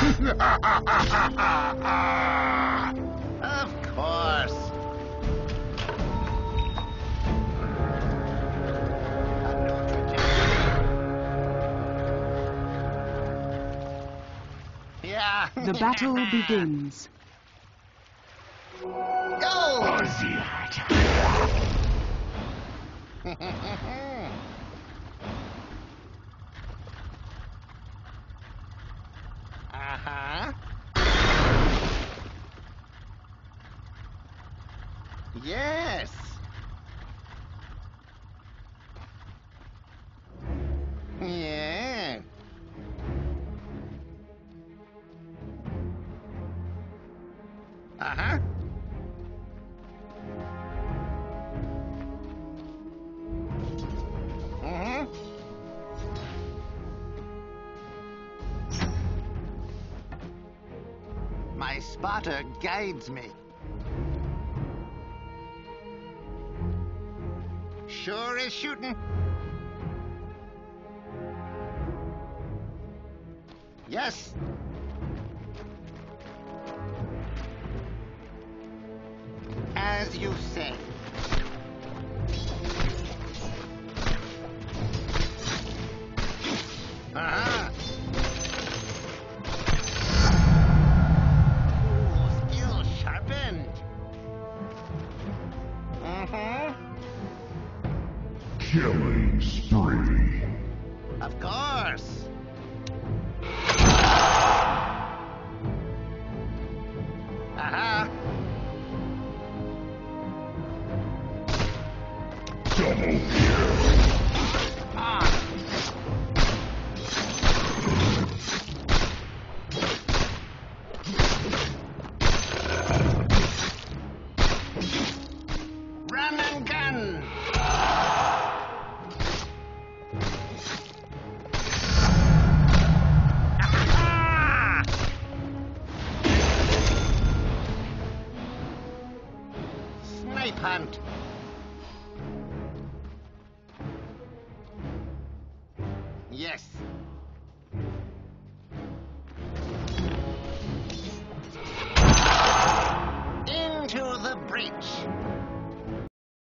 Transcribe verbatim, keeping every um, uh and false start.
Of course. Yeah. The battle begins. Go! Uh-huh. Yes. Yeah. Uh-huh. Mm-hmm. My spotter guides me. Sure is shooting. Yes. As you say. Uh-huh. Ooh, skill sharpened. Mm-hmm. Killing spree. Of course. Uh-huh. Double kill. Ah. Run and gun. Ah! Snipe hunt. Yes. Into the breach.